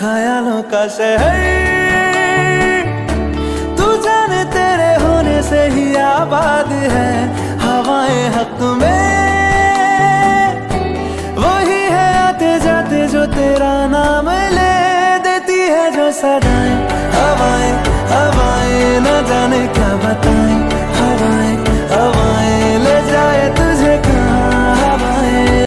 ख्यालों का शहर, तू जाने तेरे होने से ही आबाद है। हवाएं हक में वही है आते जाते जो तेरा नाम ले देती है जो सदा।